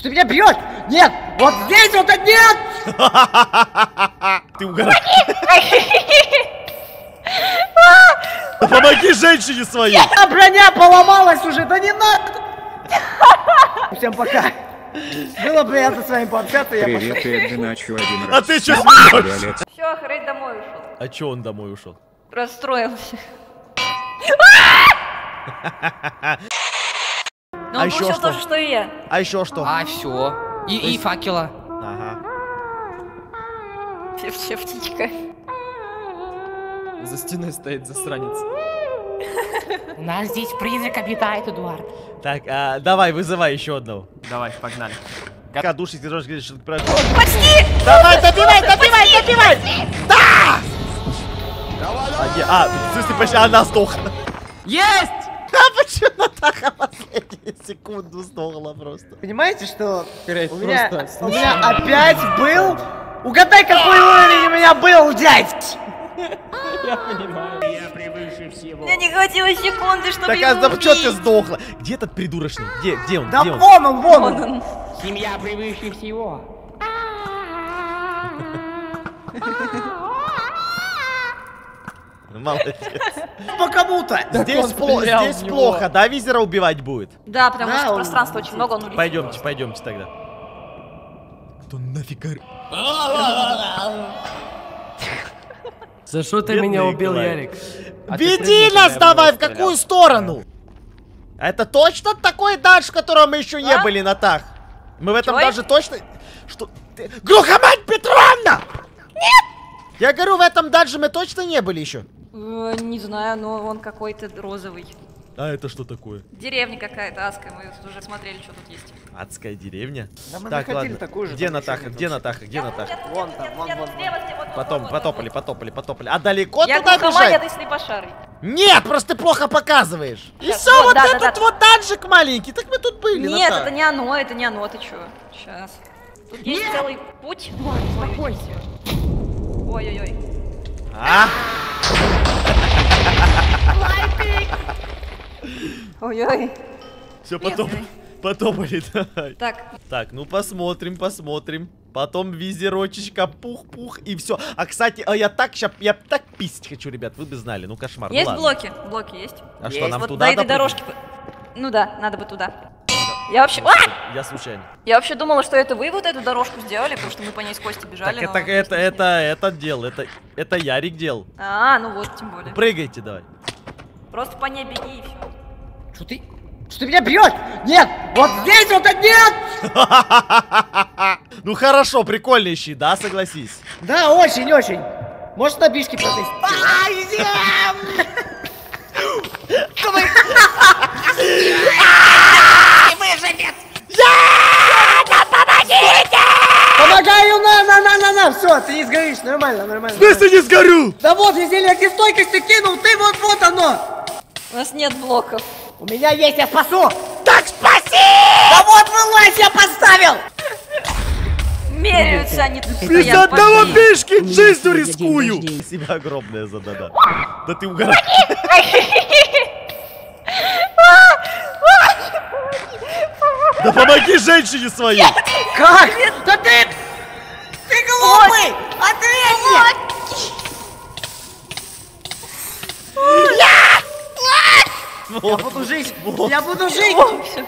Что ты меня бьешь? Нет! Вот здесь вот нет! Ты угораешь. Помоги женщине своей! Броня поломалась уже, да не надо! Всем пока! Было приятно с вами пообщаться, я пошел. Привет, Эд, ночью один раз. А ты чё смеешься? Все, Хрей домой ушел. А чё он домой ушел? Расстроился. Ну, А он ещё получил что? то же, что и я. А еще что? А, все. И факела. Ага. Все птичка. За стеной стоит засранец. У нас здесь призрак обитает, Эдуард. Так, давай, вызывай еще одного. Давай, погнали. Как душить, ты говоришь, что Почти! Давай, добивай! Да! В смысле, почти она сдохла. Есть! А почему Натаха последнюю секунду сдохла просто? Понимаете, что Хрей, у меня просто опять был... Угадай, какой уровень у меня был, дядь! Я понимаю. Мне не хватило секунды, чтобы Так, его а что ты убить. сдохла? Где этот придурочный? Где он? Да Где он? вон он! Вон он. Семья превыше всего. Молодец. По кому-то! Здесь, здесь плохо, да, визера убивать будет? Да, потому Да, что он- пространства очень много, он улетит. Пойдемте тогда. Кто нафиг За что ты Бедный меня убил, Николай. Ярик? Веди нас давай, в какую сторону? А это точно такой данж, в котором мы еще не А? были, Натах? Мы в этом Чё? даже точно... Что ты... Глухомать Петровна! Нет! Я говорю, в этом данже мы точно не были еще. Не знаю, но он какой-то розовый. А это что такое? Деревня какая-то адская, мы тут уже смотрели, что тут есть. Адская деревня? Да мы Так, находили ладно. такую же, Где там Натаха? еще Где нет Натаха? Где Натаха? Вон там, вон. Потом, потопали. А далеко Я туда глухомань, а бежать? ты слепошарый. Нет, просто ты плохо показываешь. И Щас, все, вот, вот да, этот да, да. вот данжик маленький. Так мы тут были, Нет, Натаха. это не оно, ты чё? Сейчас. Тут есть целый путь. Ой-ой-ой. А? Ой-ой. Все, Бедный. потопали, давай. Так, Так, ну посмотрим. Потом визерочечка, пух-пух, и все. А, кстати, я так писать хочу, ребят, вы бы знали. Ну, кошмар. есть ну, ладно. блоки? Блоки есть. А что, Есть. нам Вот туда на этой допрыгнуть? дорожке. Ну да, надо бы туда. Я вообще... Я случайно. Я вообще думала, что это вы вот эту дорожку сделали, потому что мы по ней с Костей бежали. Так но- это делал, это Ярик делал. А, ну вот, тем более. Прыгайте давай. Просто по ней беги и все. Что ты... Что ты меня бьешь? Нет! Вот здесь вот нет! Ну хорошо, прикольнейший, да, согласись. Да, очень. Может, на бишке протестить? Помогаю, на! Все, ты не сгоришь, нормально. Если не сгорю! Да вот, я зелье стойкости кинул, ты вот оно! У нас нет блоков. У меня есть, я спасу! Так спаси! Да вот вылазь, я поставил! Меряются они тут Из-за стоят. одного пошли. пешки жизнью рискую! Спасибо огромное за донат. Да ты угораешь. Да помоги женщине своей! Как? Да ты... Ты глупый! Ответь! Я буду жить! Я буду жить!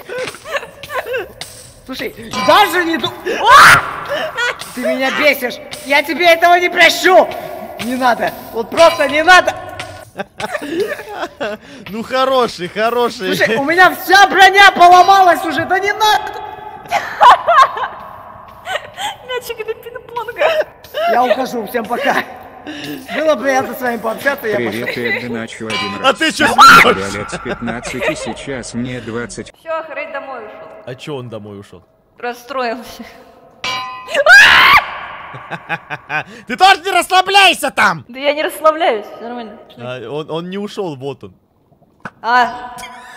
Слушай, даже не ду... Ты меня бесишь! Я тебе этого не прощу! Не надо! Вот просто не надо! Ну хороший. Слушай, у меня вся броня поломалась уже! Да не надо! Мячик для пинг-понга. Я ухожу, всем пока! Было приятно с вами пообщаться, я пошел. Привет, Эд, ночью один А раз. ты чё Я смеешься? лет с 15, и сейчас мне 20. Все, Хрей домой ушел. А чё он домой ушел? Расстроился. Ты тоже не расслабляйся там! Да я не расслабляюсь, нормально. Он не ушел, вот он. А,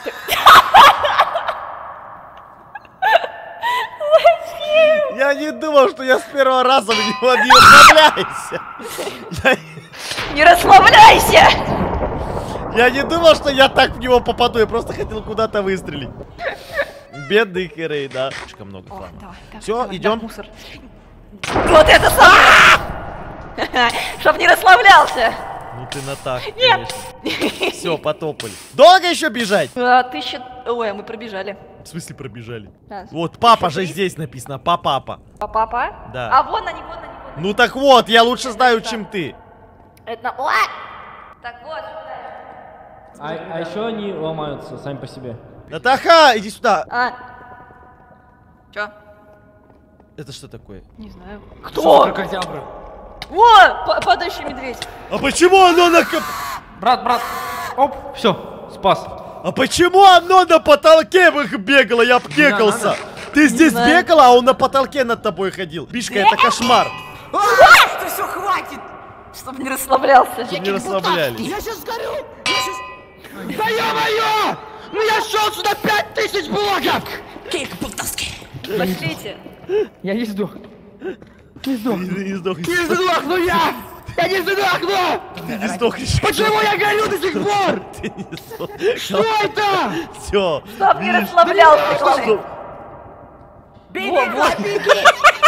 Я не думал, что я с первого раза в него не расслабляйся. не расслабляйся! Я не думал, что я так в него попаду. Я просто хотел куда-то выстрелить. Бедный Херей, да. Слишком много О, хлама. давай, давай, Все, давай, идем. да, мусор. Вот это самое! Чтоб не расслаблялся. Ну ты на так, конечно. Все, потопали. Долго еще бежать? 1000... Ой, мы пробежали. В смысле пробежали? Да. Вот, папа же здесь написано, папа. Папа? Да. А вон они, вон они, вон они. Ну так вот, я лучше знаю, чем ты. Это... О! Так вот. А еще они ломаются сами по себе. Натаха, иди сюда. Чё? Это что такое? Не знаю. Кто? Кто? Крокодябра. О! Падающий медведь. А почему оно на... Брат. Оп, все, спас. А почему оно на потолке бегало? Я обкекался. Ты здесь знаю. бегала, а он на потолке над тобой ходил. Бишка, это кошмар. Это все хватит! Чтоб не расслаблялся. Не расслаблялись. Я сейчас сгорю! Я сейчас... Да ё-моё! Ну я шел сюда 5000 блоков! Пошлите. Я не сдох. Ты не сдохнешь. Не сдохну я! Я не сдохну! Ты не сдохнешь. Почему я горю до сих пор? Ты не сдохнешь. Что это? Все. Чтоб не расслаблялся. главное. Беги, Вот. беги!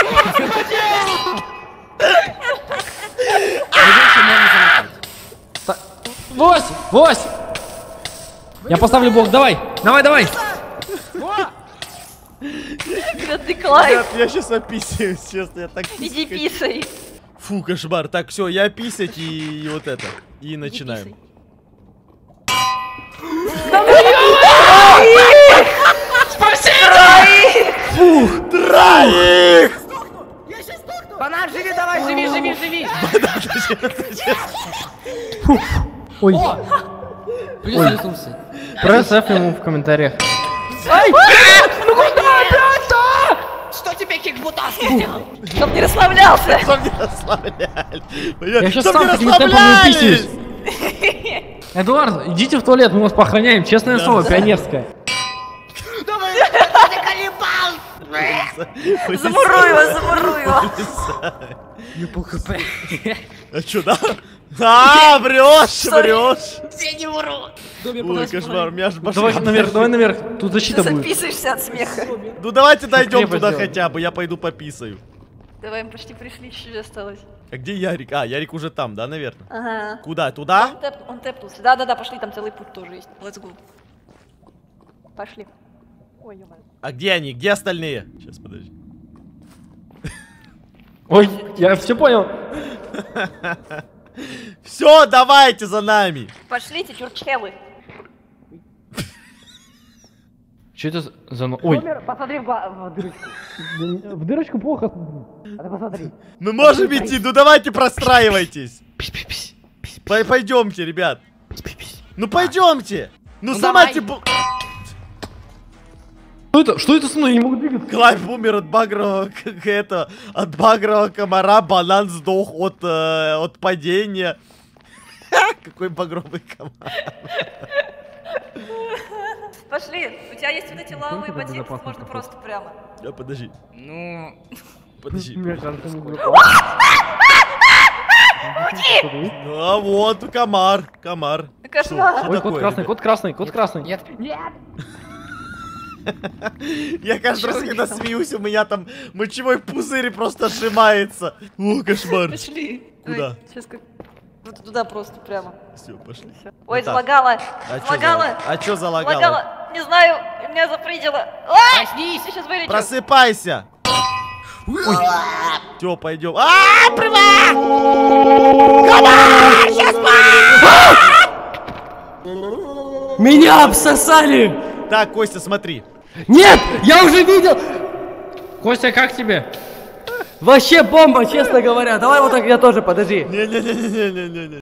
Вось! Я поставлю блок, давай! Давай! Бедный Клайд. Ребят, я сейчас описываюсь, честно, я так... Иди писай. Фу, кошмар. Так, все, я писать и вот это. И начинаем. Троих! Банан, живи, давай, живи! Ой. Плюс. Пресс F ему в комментариях. Что тебе кикбутаски сделал? Чтоб не расслаблялся. Чтоб не расслабляли. Я сейчас Чтоб сам не такими темпами расслаблялись! уписываюсь. Эдуард, идите в туалет, мы вас поохраняем. Честное слово, пионерское. Думаю, ты колебал! Замуруй его. А чё, да? А, врешь! Я не вру! Ой, кошмар, у меня аж башка. Давай наверх, тут Ты защита будет. записываешься от смеха. Ну давайте дойдем крепость туда сделаем. хотя бы, я пойду пописаю. Давай, мы почти пришли, чуть-чуть осталось. А где Ярик? А, Ярик уже там, да, наверное? Ага. Куда? Туда? Он тэпнулся. Да, пошли, там целый путь тоже есть. Let's go. Пошли. Ой, ё-моё. А где они? Где остальные? Сейчас, подожди. Ой, я все понял. Все, давайте за нами. Пошлите, чурчхелы. Что это за... Ой, Посмотри в дырочку. в дырочку плохо. А ты посмотри. Мы можем идти, ну давайте простраивайтесь. Пойдемте, ребят. Ну пойдемте. Ну сломайте... Что это со мной? Я не могу двигаться. Клайв умер от багрового, от багрового комара, банан сдох от падения. Какой багровый комар. Пошли. У тебя есть вот эти лавовые это ботинки, безопасный можно поход. просто прямо. Да, подожди. Ну... Подожди. Ну, а вот комар. Кошмар. Ой, такое, кот красный, ребят? кот красный. Нет. Я каждый раз, когда смеюсь, у меня там мочевой пузырь просто сжимается. О, кошмар. Пошли. Куда? Ой, сейчас как... Вот туда просто прямо. Все, пошли. Ой, так. залагала. А Залагала. чё залагало? Залагала. Не знаю, меня запрыгало. Ай! Проснись! Я сейчас вылечу. Просыпайся. Все, пойдем. Меня обсосали! Так, Костя, смотри. Нет, я уже видел. Костя, как тебе? Вообще бомба, честно говоря. Давай вот так я тоже, подожди. Не-не-не-не-не-не.